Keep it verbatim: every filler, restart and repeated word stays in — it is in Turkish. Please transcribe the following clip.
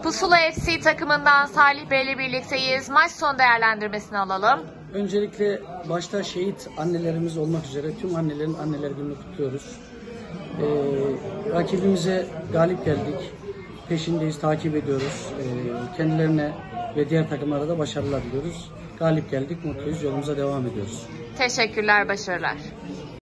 Pusula F C takımından Salih Bey ile birlikteyiz. Maç son değerlendirmesini alalım. Öncelikle başta şehit annelerimiz olmak üzere tüm annelerin anneler gününü kutluyoruz. Ee, rakibimize galip geldik. Peşindeyiz, takip ediyoruz. Ee, kendilerine ve diğer takımlara da başarılar diliyoruz. Galip geldik, mutluyuz, yolumuza devam ediyoruz. Teşekkürler, başarılar.